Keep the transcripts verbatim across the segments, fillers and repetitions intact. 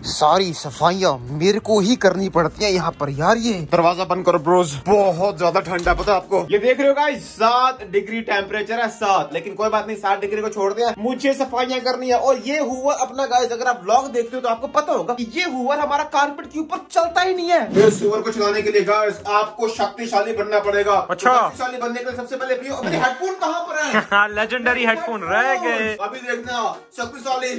सारी सफाइयाँ मेरे को ही करनी पड़ती है यहाँ पर यार। ये दरवाजा बंद करो ब्रोज, बहुत ज्यादा ठंड है पता है आपको। ये देख रहे हो गाइस, सात डिग्री टेम्परेचर है, सात। लेकिन कोई बात नहीं, सात डिग्री को छोड़ दिया, मुझे सफाइयाँ करनी है। और ये हुआ अपना गाइस, अगर आप व्लॉग देखते हो तो आपको पता होगा कि ये हुआ हमारा कारपेट के ऊपर चलता ही नहीं है। इस हुआ को चलाने के लिए गाइस आपको शक्तिशाली बनना पड़ेगा। अच्छा, शक्तिशाली बनने के लिए सबसे पहले मेरे हेडफोन कहाँ पर है? लेजेंडरी हेडफोन रह गए। अभी देखना शक्तिशाली।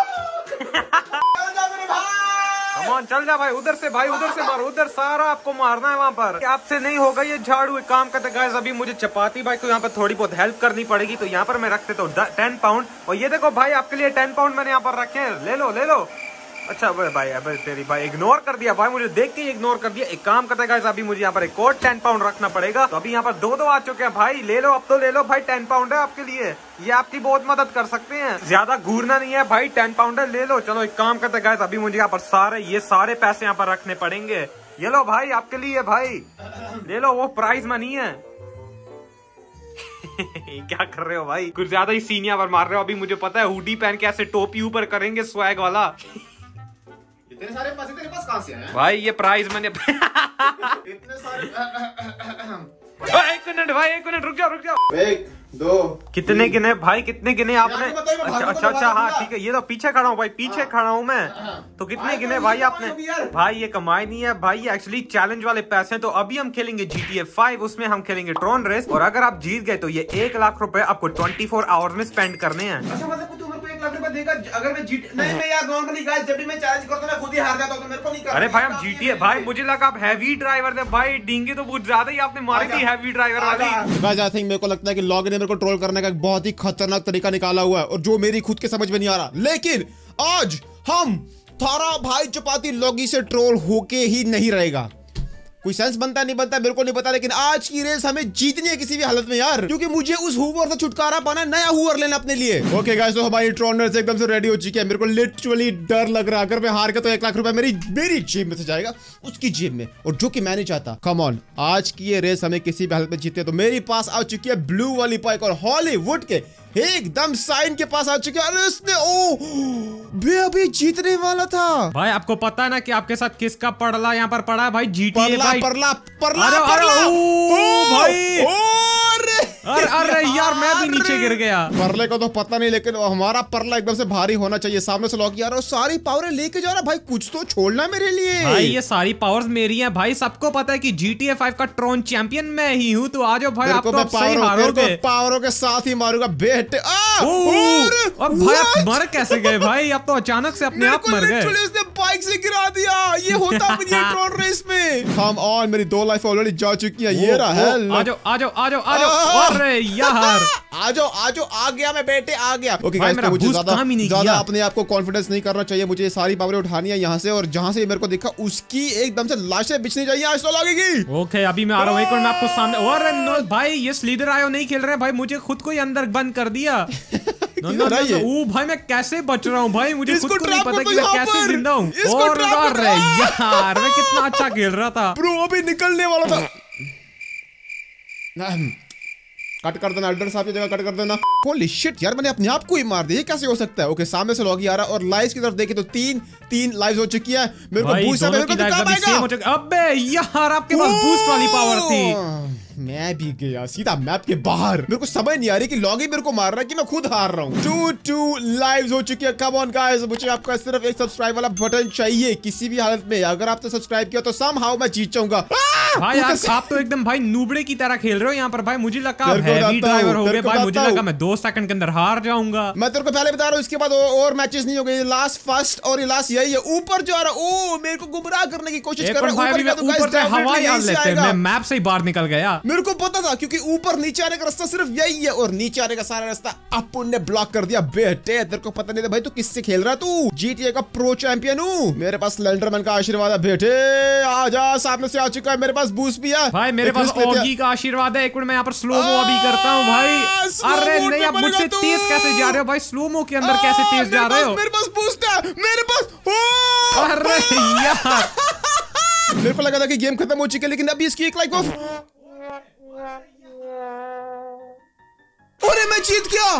कमान चल जा भाई, उधर से भाई, उधर से मारो, उधर सारा आपको मारना है वहाँ पर। आपसे नहीं होगा ये झाड़ू। एक काम करते गाइस, अभी मुझे चपाती भाई को यहाँ पर थोड़ी बहुत हेल्प करनी पड़ेगी, तो यहाँ पर मैं रखते तो टेन पाउंड। और ये देखो भाई, आपके लिए टेन पाउंड मैंने यहाँ पर रखे हैं, ले लो ले लो। अच्छा भाई, अबे तेरी भाई इग्नोर कर दिया भाई, मुझे देख के इग्नोर कर दिया। एक काम करते गाइस, अभी मुझे यहाँ पर एक और टेन पाउंड रखना पड़ेगा। तो अभी यहाँ पर दो दो आ चुके हैं भाई, ले लो अब तो ले लो भाई, टेन पाउंड है आपके लिए, ये आपकी बहुत मदद कर सकते हैं। ज्यादा घूरना नहीं है भाई, टेन पाउंड है, ले लो। चलो एक काम करते गाइस, अभी मुझे यहाँ पर सारे ये सारे पैसे यहाँ पर रखने पड़ेंगे। ये लो भाई आपके लिए भाई, ले लो, वो प्राइज मनी है। क्या कर रहे हो भाई, कुछ ज्यादा ही सीनिया पर मार रहे हो। अभी मुझे पता है हुडी पहन के ऐसे टोपी ऊपर करेंगे स्वैग वाला। इतने सारे पैसे तेरे पास कहाँ से आए भाई? ये प्राइज मैंने इतने सारे। एक मिनट भाई, एक मिनट रुक जाओ रुक जाओ। एक दो कितने गिने भाई, कितने गिने आपने? अच्छा अच्छा अच्छा, हाँ ठीक है, ये तो पीछे खड़ा हूँ भाई, पीछे खड़ा हूँ मैं। तो कितने गिने भाई आपने? भाई ये कमाई नहीं है भाई, ये एक्चुअली चैलेंज वाले पैसे हैं। तो अभी हम खेलेंगे जी टी ए फाइव, उसमें हम खेलेंगे ट्रोन रेस। और अगर आप जीत गए तो ये एक लाख रुपए आपको ट्वेंटी फोर आवर्स में स्पेंड करने हैं। अच्छा मतलब तू मेरे को एक लाख रुपए देगा अगर मैं जीत? नहीं मैं यार नॉर्मली गाइस, जब भी मैं चैलेंज करता हूं ना खुद ही हार जाता हूं, तो मेरे को नहीं करना। अरे भाई हम जी टी ए भाई, मुझे लगा आप हैवी ड्राइवर थे भाई, डींगे तो बहुत ज्यादा ही आपने मारी थी हैवी ड्राइवर वाली। गाइस आई थिंक मेरे को लगता है कि लॉग ने मेरे को ट्रोल करने का बहुत ही खतरनाक तरीका निकाला हुआ है, और जो मेरी खुद के समझ में नहीं आ रहा। लेकिन आज हम थारा भाई चपाती लॉगी से ट्रोल होके ही नहीं रहेगा। कोई सेंस बनता नहीं बनता मेरे को नहीं पता, लेकिन आज की रेस हमें जीतनी है किसी भी हालत में यार, क्योंकि मुझे उस हूवर से छुटकारा पाना, नया हूवर लेना अपने लिए। ओके गाइस, तो हमारी ट्रोनर्स एकदम से रेडी हो चुकी है। मेरे को लिटरली डर लग रहा है, अगर मैं हार गया तो एक लाख रुपए मेरी मेरी जेब में से जाएगा, उसकी जेब में, और जो कि मैं नहीं चाहता। कम ऑन, आज की ये रेस हमें किसी भी हालत में जीतनी है। तो मेरे पास आ चुकी है ब्लू वाली बाइक, और हॉलीवुड के एकदम साइन के पास आ चुके हैं। अरे इसने ओ बे अभी जीतने वाला था भाई। आपको पता है ना कि आपके साथ किसका पड़ला यहाँ पर पड़ा है भाई? जी टी ए परला, भाई। परला परला अरे, परला अरे, ओ, भाई अरे अरे यार मैं भी नीचे गिर गया। परले को तो पता नहीं, लेकिन हमारा परला एकदम से भारी होना चाहिए। सामने से लॉक यार, और सारी पावर लेके जा रहा भाई, कुछ तो छोड़ना मेरे लिए भाई। ये सारी पावर्स मेरी हैं भाई, सबको पता है कि जी टी ए फाइव का ट्रोन चैंपियन मैं ही हूँ। तो आज भाई आप तो सही हारोगे, पावरों के साथ ही मारूंगा बेटे। अब भाई आप मर कैसे गए भाई? अब तो अचानक से अपने आप मर गए। उसने बाइक से गिरा दिया, ये होता अपनी ट्रोन रेस में। कम ऑन, मेरी दो लाइफ ऑलरेडी जा चुकी है। ये रहा है, आ जाओ आ जाओ आ जाओ आ जाओ। अरे यार आ जाओ आ जाओ, आ गया मैं बेटे, आ गया। ओके गाइस, तो मुझे ज्यादा ज्यादा अपने आप को कॉन्फिडेंस नहीं करना चाहिए। मुझे ये सारी पावरें उठानी है यहाँ से, और जहाँ से मेरे को दिखा उसकी एकदम से लाशें बिछनी चाहिए। आज तो लगेगी। ओके अभी मैं आ रहा हूँ, एक मिनट मैं आपको सामने। अरे नो भाई, ये स्लीदर आयो नहीं खेल रहे भाई, मुझे खुद को ही अंदर बंद कर दिया। नो, नो, नो, ओ भाई मैं कैसे बच रहा हूँ भाई, मुझे खुद को नहीं पता कि मैं कैसे जिंदा हूँ। और अरे यार मैं कितना अच्छा खेल रहा था ब्रो, अभी निकलने वाला था। कट कर देना एल्डर साहब की जगह, कट कर देना। होली शिट यार, मैंने अपने आप को ही मार दिया, कैसे हो सकता है? ओके सामने से लॉगी आ रहा है, और लाइव्स की तरफ देखे तो तीन तीन लाइव्स हो चुकी है। मेरे को बूस्ट है, मेरे को तो काम आएगा। अबे यार आपके पास बूस्ट वाली पावर थी। मैं भी गया सीधा मैप के बाहर। मेरे को समझ नहीं आ रही कि लॉगी मेरे को मार रहा है कि मैं खुद हार रहा हूँ। टू टू लाइव्स हो चुकी है। कम ऑन गाइस, मुझे आपका सिर्फ एक सब्सक्राइब वाला बटन चाहिए किसी भी हालत में। अगर आपने सब्सक्राइब किया तो समहाउ मैं जीत जाऊंगा। भाई आप, आप तो एकदम भाई नूबड़े की तरह खेल रहे हो यहाँ पर भाई। मुझे लगा आप हैवी ड्राइवर हो गए भाई, मुझे लगा मैं दो सेकंड के अंदर हार जाऊंगा। मैं तेरे को पहले बता रहा हूँ, इसके बाद और मैचेस नहीं हो गए। लास्ट फर्स्ट और लास्ट यही है। ऊपर जा रहा, ओ मेरे को गुमराह करने की कोशिश कर रहा है। ऊपर से हवा याद लेते हैं, मैं मैप से ही बाहर निकल गया। मेरे को पता था, क्योंकि ऊपर नीचे आने का रास्ता सिर्फ यही है, और नीचे आने का सारा रास्ता अपन ने ब्लॉक कर दिया। बेटे तेरे को पता नहीं था भाई तू किससे खेल रहा है? तू जी टी ए का प्रो चैंपियन हूँ। मेरे पास स्लेंडरमैन का आशीर्वाद है बेटे। आजा, सामने से आ चुका है, मेरे पास बूस्ट भी है भाई। मेरे पास ऑगी का आशीर्वाद है। एक मिनट मैं यहाँ पर स्लो मो अभी करता हूँ भाई। अरे नहीं, आप मुझसे तेज कैसे जा रहे हो भाई? स्लो मो के अंदर कैसे तेज जा रहे हो? मेरे पास बूस्ट है, मेरे पास। अरे यार मेरे को लगा था कि गेम खत्म हो चुकी है, लेकिन अभी इसकी एक लाइक ऑफ। अरे मैं जीत गया।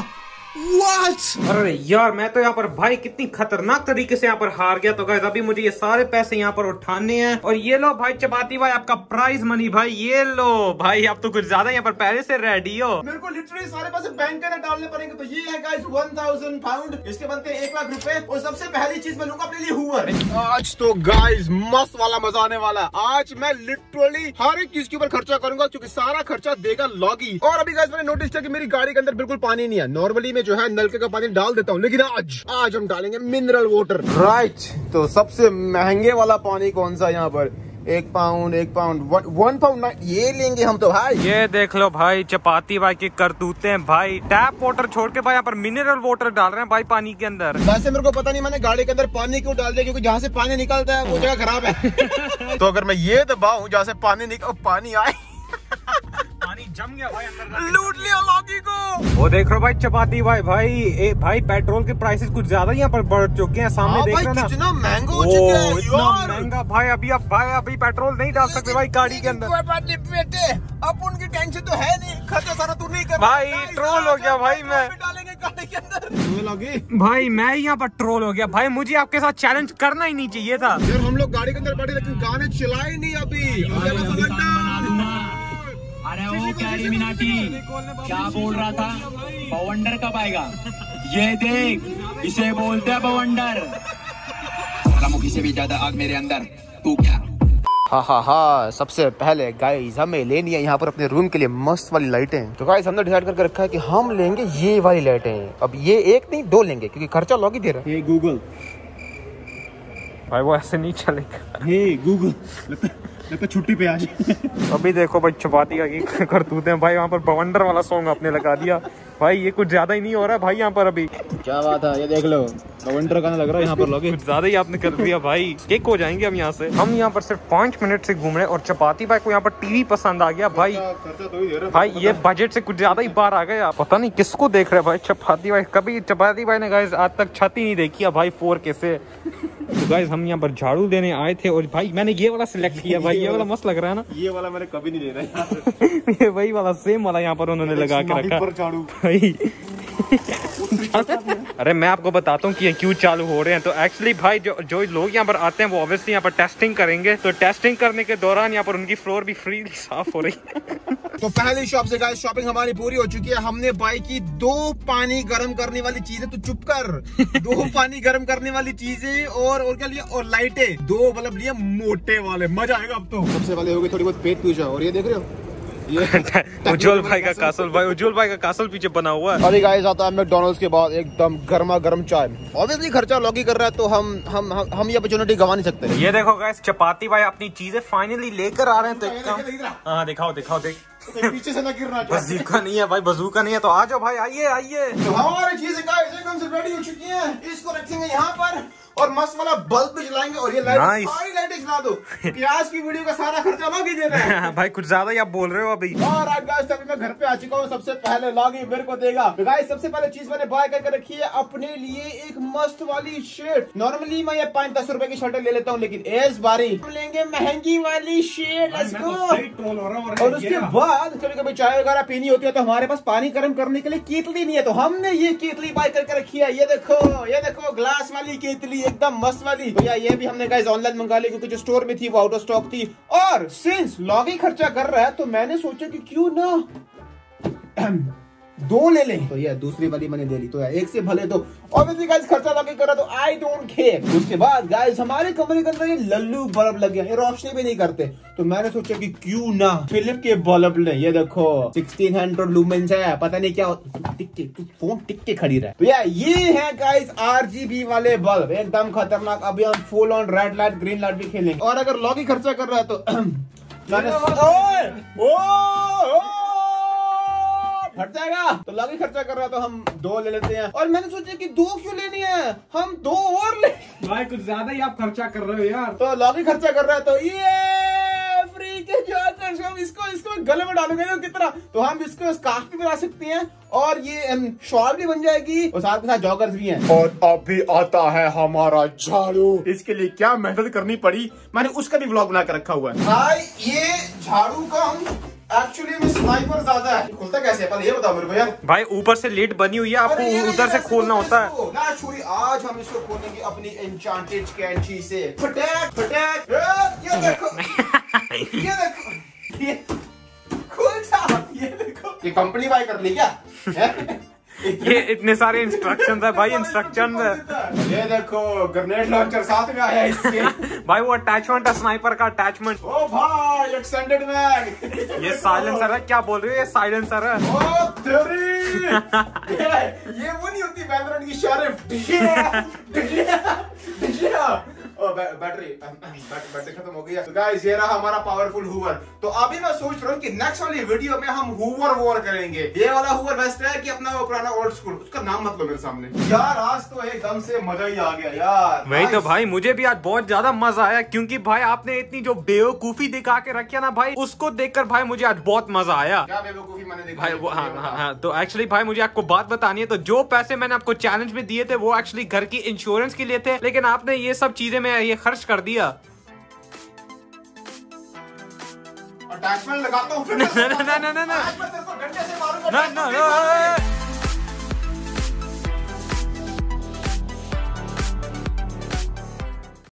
What? अरे यार मैं तो यहाँ पर भाई कितनी खतरनाक तरीके से यहाँ पर हार गया। तो गाइस अभी मुझे ये सारे पैसे यहाँ पर उठाने हैं और ये लो भाई चपाती भाई आपका प्राइज मनी भाई, ये लो भाई। आप तो कुछ ज्यादा यहाँ पर पहले से रेडी हो। मेरे को लिटरली सारे पैसे बैंक के अंदर डालने पड़ेंगे। तो ये है गाइस वन थाउजेंड पाउंड, इसके बनते हैं एक लाख रुपए। और सबसे पहली चीज मैं लूंगा अपने लिए हूवर। आज तो गाइस मस्त वाला मजा आने वाला है। आज मैं लिटरली हर एक चीज के ऊपर खर्चा करूंगा क्योंकि सारा खर्चा देगा लॉगी। और अभी गाइस मैंने नोटिस किया कि मेरी गाड़ी के अंदर बिल्कुल पानी नहीं है। नॉर्मली मैं जो है नलके का पानी डाल देता हूँ, लेकिन आज आज हम डालेंगे मिनरल वाटर। राइट, तो सबसे महंगे वाला पानी कौन सा यहाँ पर? एक पाउंड एक पाउंड वन, वन पाउंड ये लेंगे हम तो भाई। ये देख लो भाई चपाती भाई की करतूते हैं भाई। टैप वाटर छोड़ के भाई यहाँ पर मिनरल वाटर डाल रहे हैं भाई पानी के अंदर। वैसे मेरे को पता नहीं मैंने गाड़ी के अंदर पानी क्यों डाल दिया, क्योंकि जहाँ से पानी निकलता है वो जगह खराब है। तो अगर मैं ये दबाऊं जहाँ से पानी निकल पानी आए पानी जम गया भाई अंदर, लूट लिया लॉगी को। वो देख रहे भाई चपाती भाई भाई ए, भाई पेट्रोल के प्राइसेस कुछ ज्यादा यहाँ पर बढ़ चुके हैं। सामने देख रहे ना कितना महंगा हो चुका है इतना महंगा भाई। अभी अब भाई अभी पेट्रोल नहीं डाल सकते भाई गाड़ी के अंदर। कोई बात नहीं बेटे, अब उनकी टेंशन तो है नहीं, खर्चा सारा तू नहीं कर भाई। ट्रोल हो गया भाई मैं डालेंगे गाड़ी के अंदर। भाई मैं यहाँ पर ट्रोल हो गया भाई। मुझे आपके साथ चैलेंज करना ही नहीं चाहिए था यार। हम लोग गाड़ी के अंदर बैठे लेकिन गाने चलाए नहीं अभी। अरे वो कैरी मिनाटी क्या बोल रहा था? बवंडर कब आएगा? ये देख, इसे बोलते हैं बवंडर। मुखी से भी ज्यादा आग मेरे अंदर, तू क्या? हा हा हा सबसे पहले गाइस हमें लेनी है यहाँ पर अपने रूम के लिए मस्त वाली लाइटें। तो गाइस हमने डिसाइड करके रखा है कि हम लेंगे ये वाली लाइटें। अब ये एक नहीं दो लेंगे क्योंकि खर्चा लॉग ही दे रहा है। हे गूगल भाई वो ऐसे नहीं चलेगा। हे गूगल लगता छुट्टी पे आज। अभी देखो भाई चपाती का की करतूते हैं भाई। वहाँ पर बवंडर वाला सॉन्ग आपने लगा दिया भाई। ये कुछ ज्यादा ही नहीं हो रहा है भाई यहाँ पर अभी। क्या बात है, ये देख लो बवंडर गाना लग रहा है यहाँ पर लगे। कुछ ज्यादा ही आपने कर दिया भाई। किक हो जाएंगे हम यहाँ से। हम यहाँ पर सिर्फ पाँच मिनट से घूम रहे हैं और चपाती भाई को यहाँ पर टीवी पसंद आ गया भाई। भाई ये बजट से कुछ ज्यादा ही बाहर आ गया। पता नहीं किसको देख रहे भाई चपाती भाई। कभी चपाती भाई ने गाइस आज तक छत ही नहीं देखी है भाई फोर के से। तो गाइस हम यहाँ पर झाड़ू देने आए थे और भाई मैंने ये वाला सिलेक्ट किया भाई। ये वाला मस्त लग रहा है ना। ये वाला मैंने कभी नहीं लेना। ये वही वाला सेम वाला यहाँ पर उन्होंने लगा के रखा झाड़ू भाई। अरे मैं आपको बताता हूँ कि ये क्यों चालू हो रहे हैं। तो एक्चुअली भाई जो जो लोग यहाँ पर आते हैं वो ऑब्वियसली यहाँ पर टेस्टिंग करेंगे। तो टेस्टिंग करने के दौरान यहाँ पर उनकी फ्लोर भी फ्री साफ हो रही है। तो पहली शॉप से गाइस शॉपिंग हमारी पूरी हो चुकी है। हमने बाई की दो पानी गर्म करने वाली चीजें। तो चुप कर। दो पानी गर्म करने वाली चीजें और और क्या लिया? और लाइटें दो बल्ब लिए मोटे वाले। मजा आएगा अब तो। सबसे पहले हो गई थोड़ी बहुत पेट पूजा। और ये देख रहे हो उज्जवल भाई का कासल भाई उज्जवल भाई का कासल पीछे बना हुआ है। अरे गाइस आता है मैकडॉनल्ड्स के बाद एकदम गर्मा गर्म चाय। ऑब्वियसली खर्चा लॉगी कर रहा है तो हम हम हम, हम ये अपॉर्चुनिटी गवा नहीं सकते। ये देखो गाइस चपाती भाई अपनी चीजें फाइनली लेकर आ रहे हैं। तो एकदम हाँ दिखाओ दिखाओ देख पीछे से ना गिरना। बजूका नहीं है भाई, बजूका नहीं है। तो आ जाओ भाई, आइए आइए। तो हमारी चीजें गाइस एकदम से रेडी हो चुकी हैं। इसको रखेंगे यहाँ पर और मस्त वाला बल्ब भी जलाएंगे। और ये लाइट सारी लाइटें जला दो। प्याज की वीडियो का सारा खर्चा लॉग ही दे रहे हैं। भाई कुछ ज्यादा ही आप बोल रहे हो अभी। और आज गाइस अभी मैं घर पे आ चुका हूँ। सबसे पहले लॉग ही मेरे को देगा। तो गाइस सबसे पहले चीज मैंने बाय करके रखी है अपने लिए एक मस्त वाली शर्ट। नॉर्मली मैं ये पाँच दस रुपए की शर्ट ले लेता हूँ, लेकिन इस बारी हम लेंगे महंगी वाली शर्ट। Let's go. और उसके बाद कभी कभी चाय वगैरह पीनी होती है तो हमारे पास पानी गर्म करने के लिए केतली नहीं है, तो हमने ये केतली बाय करके रखी है। ये देखो ये देखो ग्लास वाली केतली एकदम मस्त वाली। तो यार ये भी हमने गाइस ऑनलाइन मंगा ली क्योंकि जो स्टोर में थी वो आउट ऑफ स्टॉक थी। और सिंस लॉगी खर्चा कर रहा है तो मैंने सोचा कि क्यों ना दो ले लें। तो ये दूसरी वाली मैंने ले ली। तो यार एक से भले तो ऑब्वियसली गाइस खर्चा लॉगी कर रहा तो आई डोंट केयर। उसके बाद गाइस हमारे कमरे के अंदर ये लल्लू बल्ब लगे हैं, ये रोशनी भी नहीं करते। तो मैंने सोचा कि क्यों ना फिलिप के बल्ब ले। ये देखो सोलह सौ लुमेंस है, पता नहीं क्या टिक टिक फोन टिक के खड़ी रहा है। तो यार ये है गाइस आरजीबी वाले बल्ब, एकदम खतरनाक। अभी हम full on red light green light भी खेलेंगे। और अगर लॉगी खर्चा कर रहा है तो हट जाएगा। तो लॉगी खर्चा कर रहा है तो हम दो ले लेते हैं। और मैंने सोचा कि दो क्यों लेनी है, हम दो और ले। भाई कुछ ज्यादा ही आप खर्चा कर रहे हो यार। तो लॉगी खर्चा कर रहा है तो ये फ्री के जॉकर्स हम इसको इसको गले में डालोगे ना कितना, तो हम इसको स्कार्फ भी बना सकते हैं और ये शॉल भी बन जाएगी और साथ के साथ जॉगर्स भी हैं। और अभी आता है हमारा झाड़ू। इसके लिए क्या मेहनत करनी पड़ी, मैंने उसका भी व्लॉग बना के रखा हुआ है। भाई ये झाड़ू का हम एक्चुअली में स्नाइपर ज्यादा है। खुलता कैसे है पहले ये बताओ मेरे को यार। भाई ऊपर से लीड बनी हुई है, आपको उधर से खोलना होता है ना। छोरी आज हम इसको खोलेंगे अपनी एन्चांटेड कैंची से। फटाक फटाक ये देखो ये देखो ये खुल जा। ये देखो ये कंपनी बाय कर ली क्या? ये इतने सारे इंस्ट्रक्शंस है भाई, इंस्ट्रक्शन है। ये देखो ग्रेनेड लॉन्चर साथ में आया है इसके। भाई वो अटैचमेंट है, स्नाइपर का अटैचमेंट। ओ भाई एक्सटेंडेड मैग। ये साइलेंसर है, क्या बोल रहे हो? ये साइलेंसर है। ओ तेरी ये, ये वो नहीं होती वैलोरेंट की शरीफ। बैटरी बैटरी खत्म हो गई है। तो गाइस ये रहा हमारा पावरफुल हूवर। तो अभी मैं सोच रहा हूँ कि नेक्स्ट वाली वीडियो में हम हूवर वॉर करेंगे। ये वाला हूवर बेस्ट है कि अपना वो पुराना ओल्ड स्कूल, उसका नाम मत लो मेरे सामने यार। आज तो एकदम से मजा ही आ गया यार। वही तो भाई, मुझे भी आज बहुत ज्यादा मजा आया क्योंकि भाई आपने इतनी जो बेवकूफी दिखा के रखी है ना भाई, उसको देखकर भाई मुझे आज बहुत मजा आया। क्या बेवकूफी मैंने देखा भाई वो हाँ हाँ हाँ तो एक्चुअली भाई मुझे आपको बात बतानी है। तो जो पैसे मैंने आपको चैलेंज में दिए थे वो एक्चुअली घर की इंश्योरेंस के लिए थे, लेकिन आपने ये सब चीजें में ये खर्च कर दिया। अटैचमेंट लगाता हूँ। ना ना ना ना ना आज मैं तेरे को डंडे से मारूंगा। ना ना